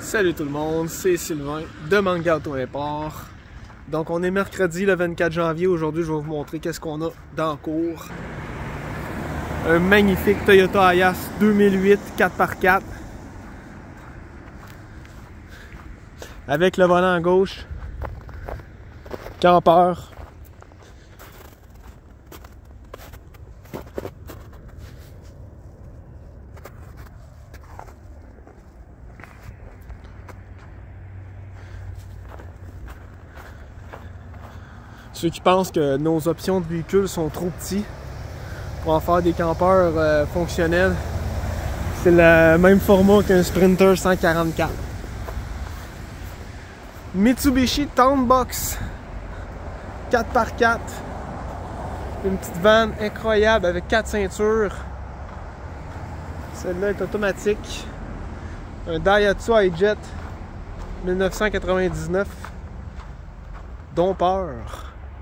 Salut tout le monde, c'est Sylvain de Manga Auto Import. Donc on est mercredi le 24 janvier. Aujourd'hui je vais vous montrer qu'est-ce qu'on a dans le cours. Un magnifique Toyota Ayas 2008 4x4 avec le volant à gauche, campeur. Ceux qui pensent que nos options de véhicules sont trop petits pour en faire des campeurs fonctionnels, c'est le même format qu'un Sprinter 144. Mitsubishi Townbox 4x4, une petite van incroyable avec 4 ceintures. Celle-là est automatique. Un Daihatsu iJet 1999, dompeur.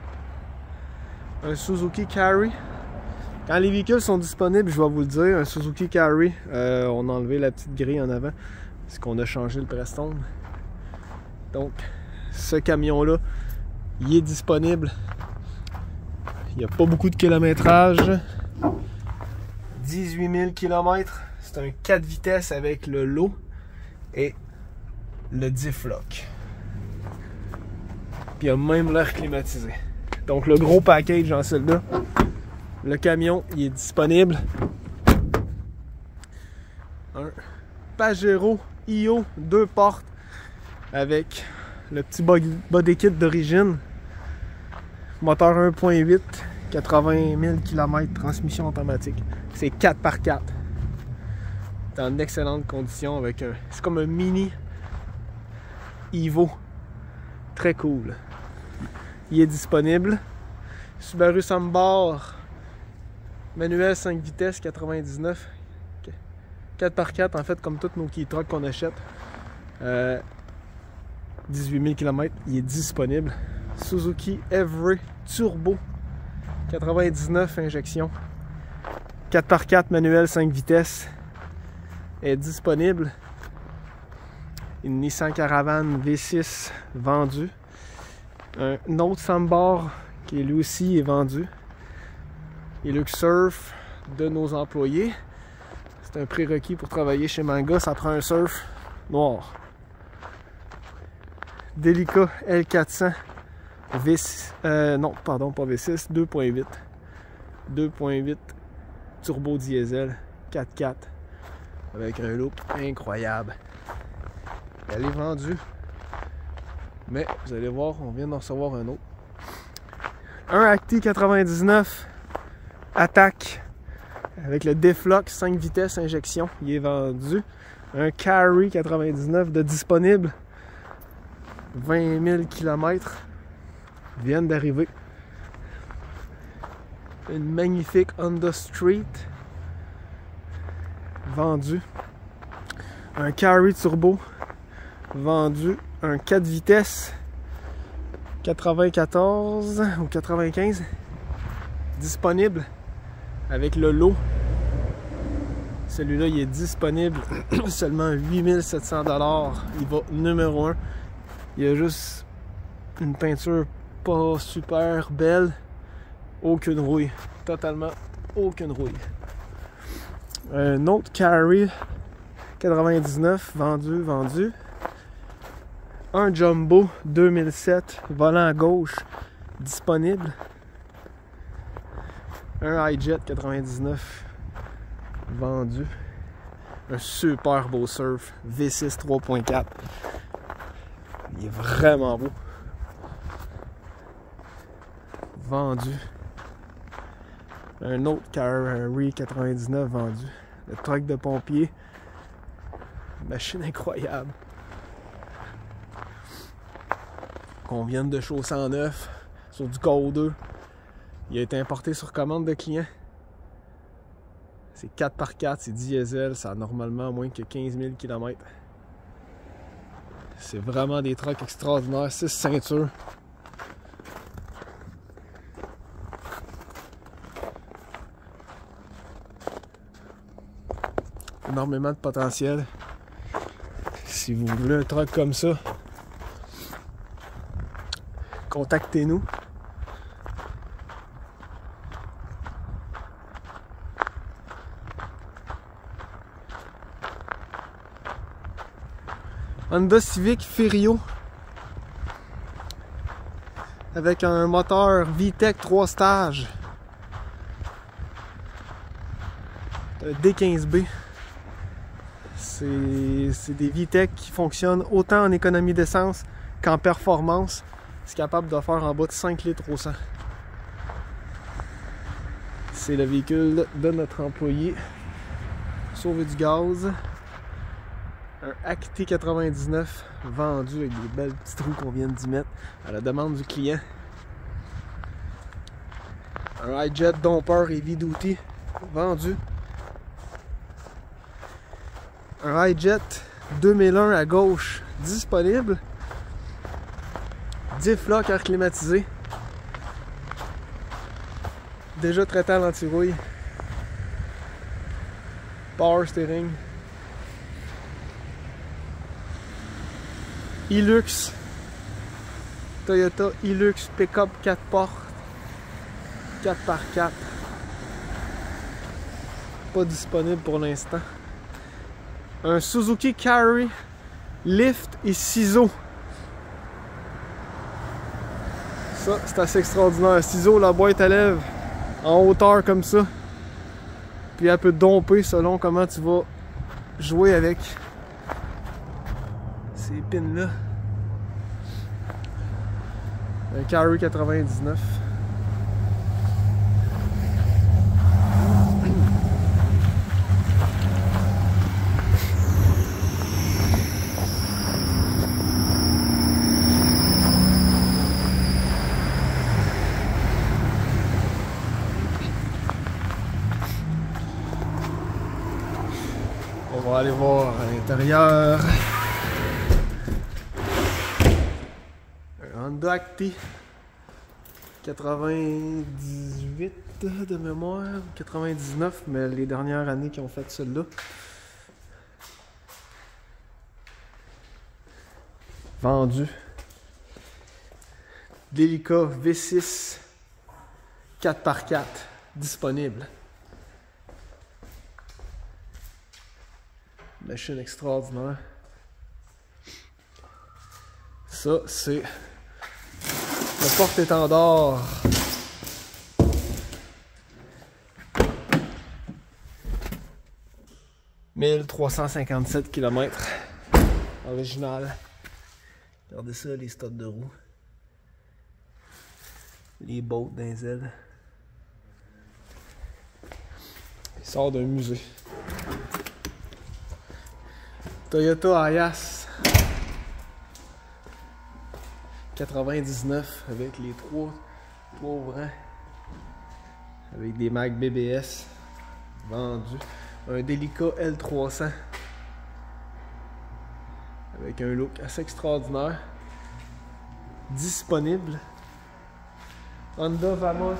Un Suzuki Carry. Quand les véhicules sont disponibles, je vais vous le dire, un Suzuki Carry, on a enlevé la petite grille en avant parce qu'on a changé le Prestone. Donc, ce camion-là, il est disponible. Il n'y a pas beaucoup de kilométrage. 18 000 km. C'est un 4 vitesses avec le lot et le diff-lock. Puis il y a même l'air climatisé. Donc le gros package dans celle-là. Le camion, il est disponible. Un Pajero IO 2 portes avec le petit body kit d'origine. Moteur 1.8, 80 000 km, transmission automatique. C'est 4x4. Dans d'excellentes conditions avec un... C'est comme un mini Evo. Très cool. Il est disponible. Subaru Sambar, manuel 5 vitesses, 99. 4x4 en fait, comme tous nos Key Trucks qu'on achète. 18 000 km, il est disponible. Suzuki Every Turbo 99 injection, 4x4 manuel 5 vitesses est disponible. Une Nissan Caravan V6 vendue. Un autre Sambar qui lui aussi est vendu. Et le surf de nos employés. C'est un prérequis pour travailler chez Manga, ça prend un surf noir. Delica L400 V6, non pardon pas V6, 2.8 2.8 turbo diesel 4x4 avec un look incroyable. Elle est vendue, mais vous allez voir, on vient d'en recevoir un autre. Un Acti 99 Attack avec le Deflock 5 vitesses injection, il est vendu. Un Carry 99 de disponible. 20 000 km viennent d'arriver. Une magnifique Honda Street vendue. Un Carry Turbo vendu. Un 4 vitesses 94 ou 95 disponible avec le lot. Celui-là il est disponible seulement 8 700 $. Il va numéro 1. Il y a juste une peinture pas super belle. Aucune rouille. Totalement aucune rouille. Un autre Carry 99 vendu. Un Jumbo 2007 volant à gauche disponible. Un iJet 99 vendu. Un super beau surf V6 3.4. Il est vraiment beau. Vendu. Un autre Carry 99 vendu. Le truck de pompier. Machine incroyable. Qu'on vienne de chausser en neuf sur du KO2. Il a été importé sur commande de client. C'est 4x4, c'est diesel, ça a normalement moins que 15 000 km. C'est vraiment des trucks extraordinaires, 6 ceintures. énormément de potentiel. si vous voulez un truck comme ça, contactez-nous. Honda Civic Ferio avec un moteur VTEC 3 stages, un D15B. C'est des VTEC qui fonctionnent autant en économie d'essence qu'en performance. C'est capable de faire en bas de 5 litres au 100. C'est le véhicule de notre employé. Sauver du gaz. Un Acti 99 vendu avec des belles petites roues qu'on vient d'y mettre à la demande du client. Un iJet Domper Heavy Duty vendu. Un iJet 2001 à gauche disponible. Diff lock air climatisé. Déjà traité à l'anti-rouille. Power steering. Hilux. Toyota Hilux pick-up 4 portes. 4x4. Pas disponible pour l'instant. Un Suzuki Carry lift et ciseaux. Ça, c'est assez extraordinaire. Ciseaux, la boîte à lèvres en hauteur comme ça. Puis elle peut domper selon comment tu vas jouer avec ces pins-là. Un Carry 99. On va aller voir à l'intérieur. Un Honda Acti 98 de mémoire, 99, mais les dernières années qui ont fait celle-là. Vendu. Delica V6 4x4 disponible. Machine extraordinaire. Ça, c'est le porte-étendard. « 1357 km original. Regardez ça, les studs de roues. Les bottes dans les ailes. Il sort d'un musée. Toyota Ayas 99 avec les trois ouvrants avec des Mac BBS vendus. Un Delica L300 avec un look assez extraordinaire. Disponible. Honda Vamos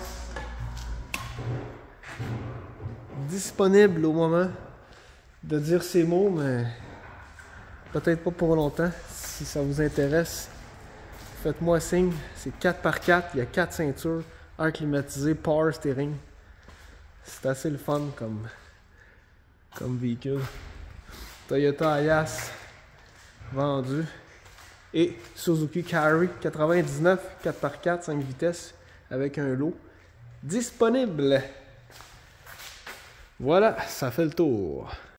disponible au moment de dire ces mots, mais peut-être pas pour longtemps. Si ça vous intéresse, faites-moi signe. C'est 4x4, il y a 4 ceintures, air climatisé, power steering. C'est assez le fun comme véhicule. Toyota Ayas vendu. Et Suzuki Carry 99, 4x4, 5 vitesses avec un lot disponible. Voilà, ça fait le tour.